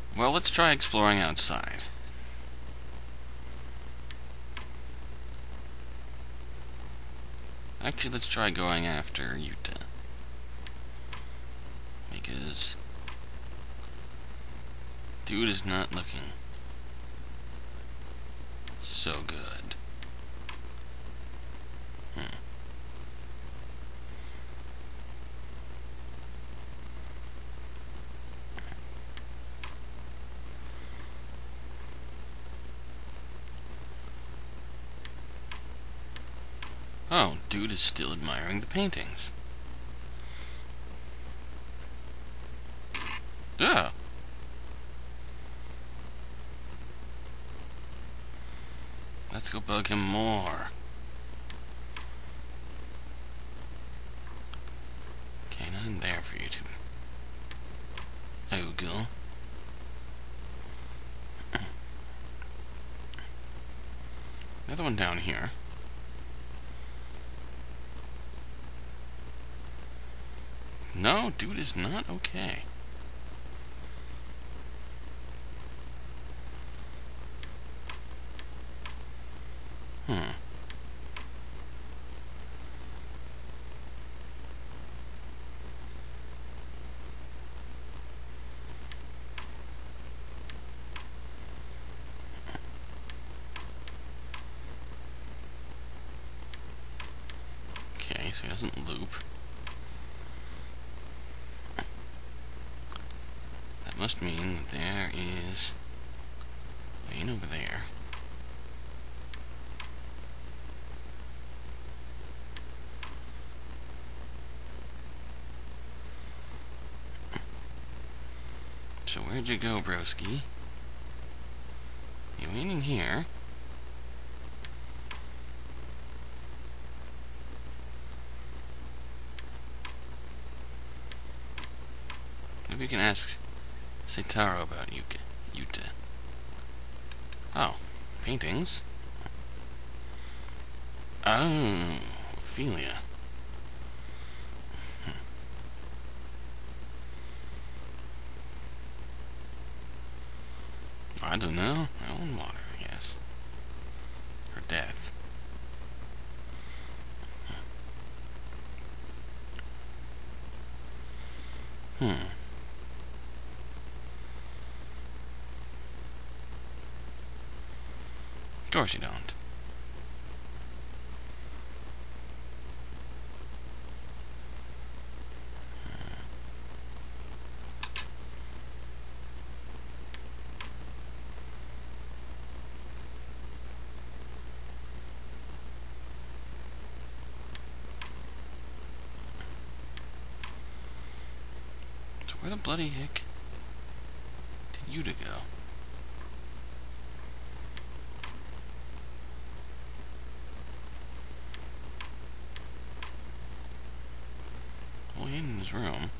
Well, let's try exploring outside. Actually, let's try going after Utah. Because dude is not looking so good. Oh, dude is still admiring the paintings. Yeah. Let's go bug him more. Okay, nothing there for you to ogle. Another one down here. No, dude is not okay. Okay, so he doesn't loop. That must mean that there is lane over there. So where'd you go, broski? You ain't in here. Maybe we can ask Seitaro about Yuta. Oh, paintings. Oh, Ophelia. I don't know. Own water, yes. Her death. Of course you don't. So where the bloody heck did Yuta go? Well, he ain't in his room.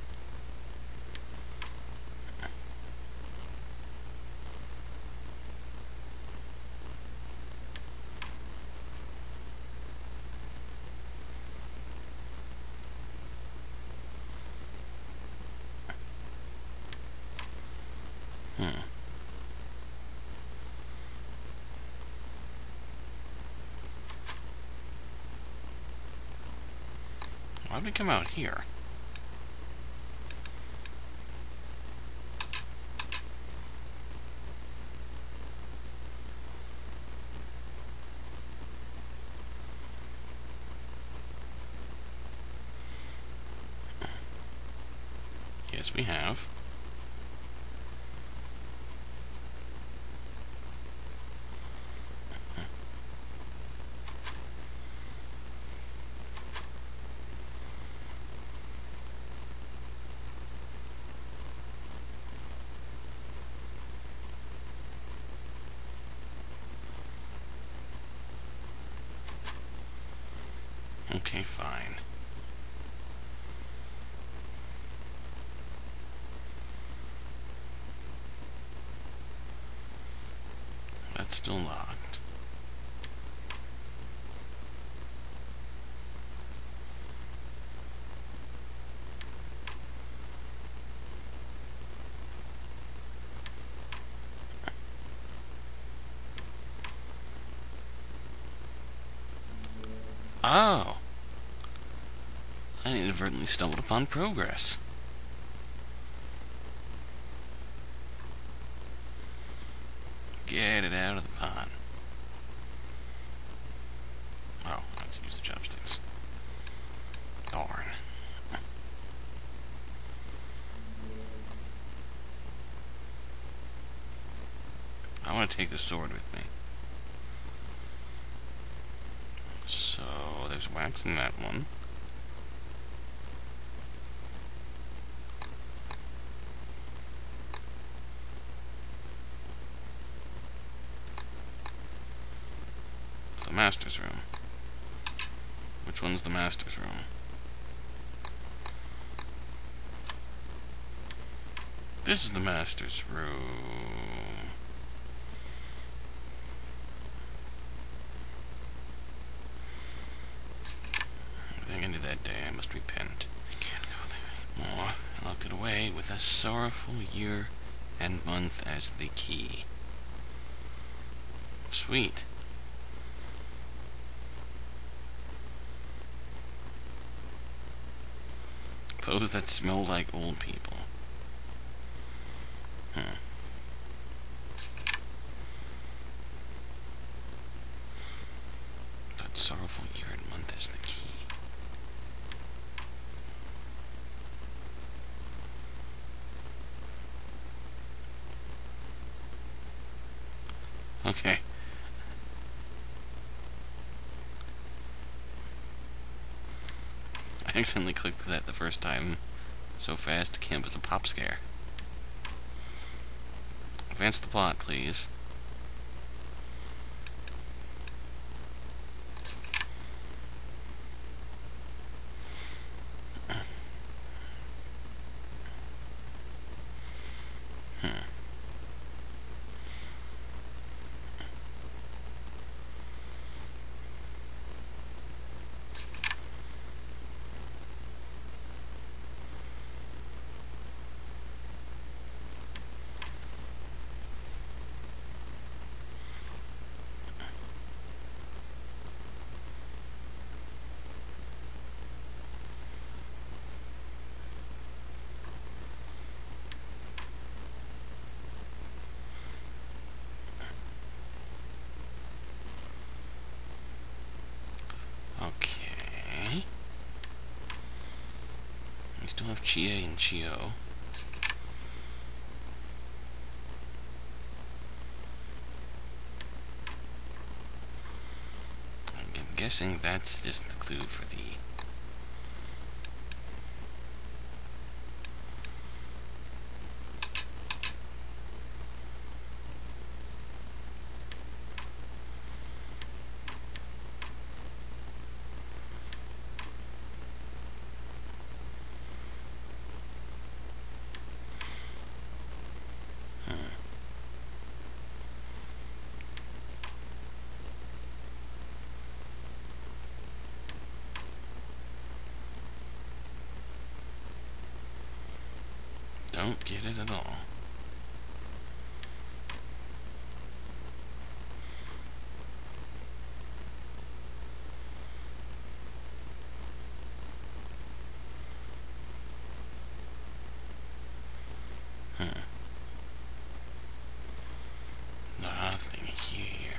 Why'd we come out here? Yes, we have. Okay, fine. That's still locked. Oh! I inadvertently stumbled upon progress. Get it out of the pot. Oh, I have to use the chopsticks. Darn. I want to take the sword with me. So, there's wax in that one. The master's room. Which one's the master's room? This is the master's room. Everything I did that day, I must repent. I can't go there anymore. I locked it away with a sorrowful year and month as the key. Sweet. Clothes that smell like old people. That sorrowful year and month is the key. Okay. I accidentally clicked that the first time so fast it came up as a pop scare. Advance the plot, please. Okay. We still have Chie and Chio. I'm guessing that's just the clue for the... Don't get it at all. Nothing here.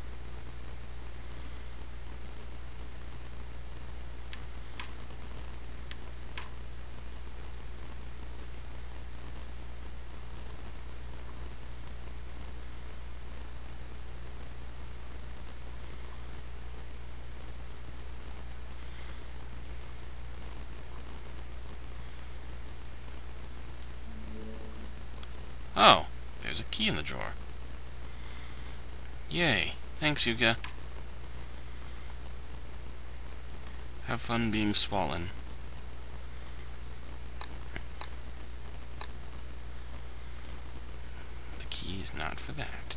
Oh, there's a key in the drawer. Yay. Thanks, Yuka. Have fun being swollen. The key is not for that.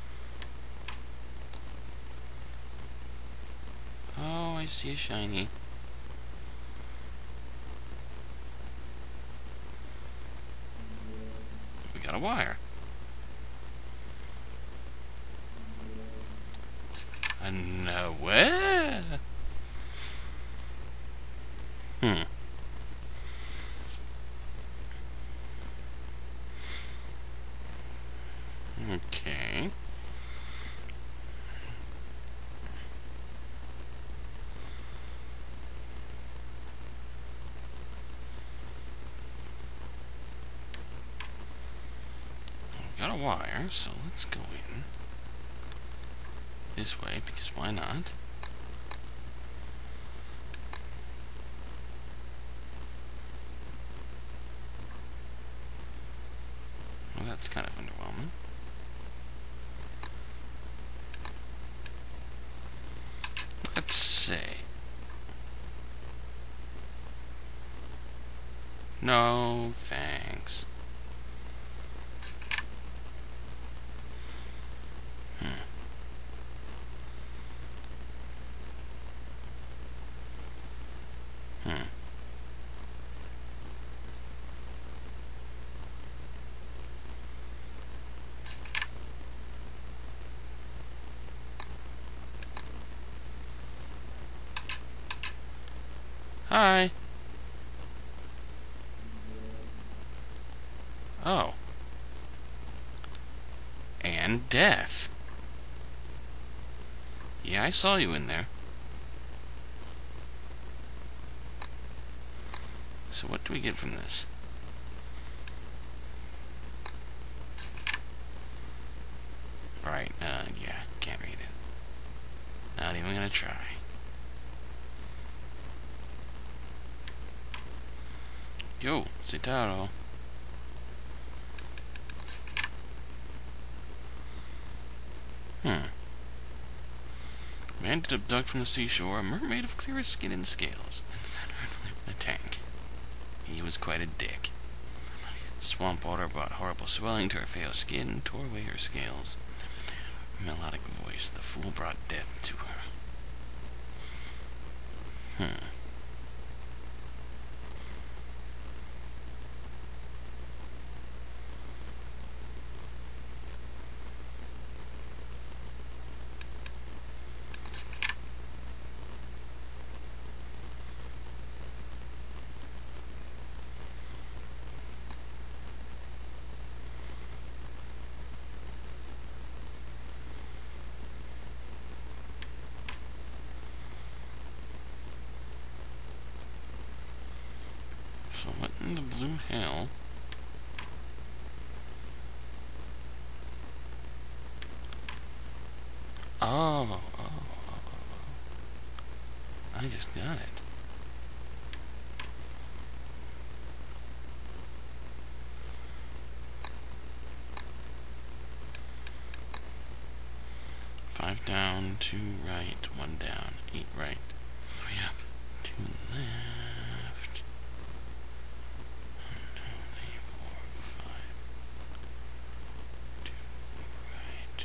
I see a shiny. a wire. No way. Okay. I've got a wire, so let's go in this way, because why not? Well, that's kind of underwhelming. Let's see. No, thanks. Hi. Oh. And death. Yeah, I saw you in there. So what do we get from this? Right, yeah, can't read it. Not even gonna try. Yo, Citaro. Man did abduct from the seashore a mermaid of clearest skin and scales. A tank. He was quite a dick. Swamp water brought horrible swelling to her pale skin, tore away her scales. Melodic voice, the fool brought death to her. So what in the blue hell? Oh. I just got it. Five down, 2 right, 1 down, 8 right, 3 up, 2 left. 1, 2, 3, 4, 5. 2 right.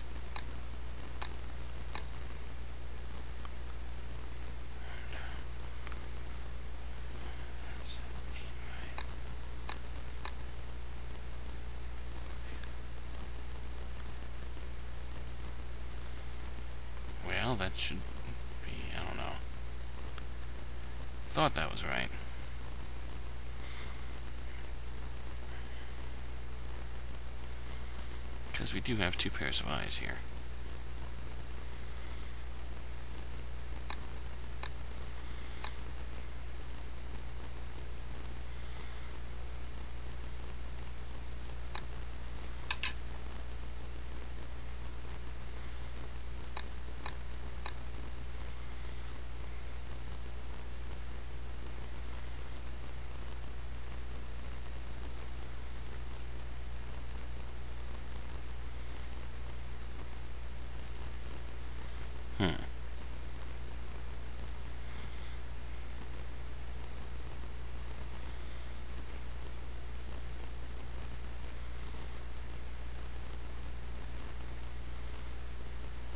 1 down. 8 right. Well, that should be, I don't know. Thought that was right. Because we do have 2 pairs of eyes here.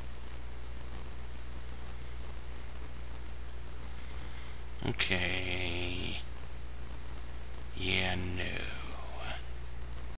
Okay.